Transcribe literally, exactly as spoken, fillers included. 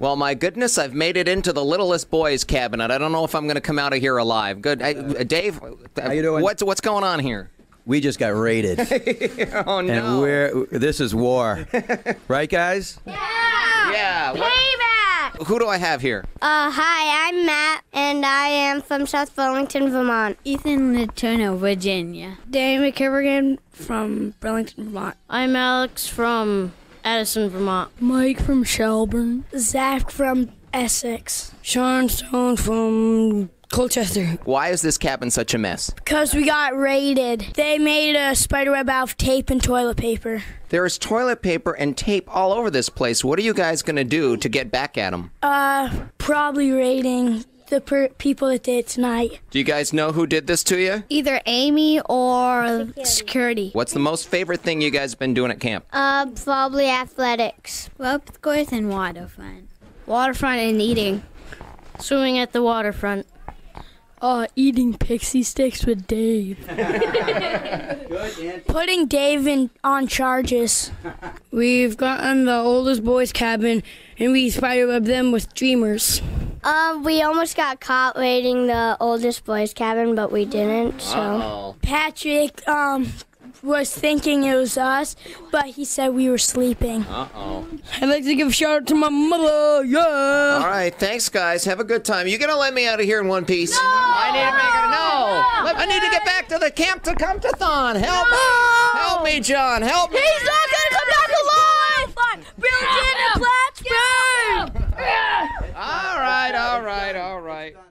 Well, my goodness, I've made it into the littlest boys' cabinet. I don't know if I'm going to come out of here alive. Good. Hey, uh, Dave, how you doing? What's, what's going on here? We just got raided. Oh, no. And we're, this is war. Right, guys? Yeah! Yeah. What, Payback! who do I have here? Uh, hi, I'm Matt, and I am from South Burlington, Vermont. Ethan Letourneau, Virginia. Dan McKibbergan from Burlington, Vermont. I'm Alex from Addison, Vermont. Mike from Shelburne. Zach from Essex. Sean Stone from Colchester. Why is this cabin such a mess? Because we got raided. They made a spiderweb out of tape and toilet paper. There is toilet paper and tape all over this place. What are you guys going to do to get back at them? Uh, probably raiding the per- people that did it tonight. Do you guys know who did this to you? Either Amy or security. What's the most favorite thing you guys have been doing at camp? Uh, probably athletics. Rope course and waterfront. Waterfront and eating. Swimming at the waterfront. Uh, eating pixie sticks with Dave. Putting Dave in, on charges. We've gotten the oldest boys' cabin, and we spiderwebbed them with streamers. Um, we almost got caught raiding the oldest boys' cabin, but we didn't, so. Uh-oh. Patrick, um, was thinking it was us, but he said we were sleeping. Uh-oh. I'd like to give a shout out to my mother, yeah! All right, thanks, guys. Have a good time. You gonna let me out of here in one piece? No! I need to make it. No! I need to get back to the camp to come to Thon. Help me! Help me, John. Help me! He's not gonna come back alive! Brilliant and Plattsburgh! All right, all right, all right.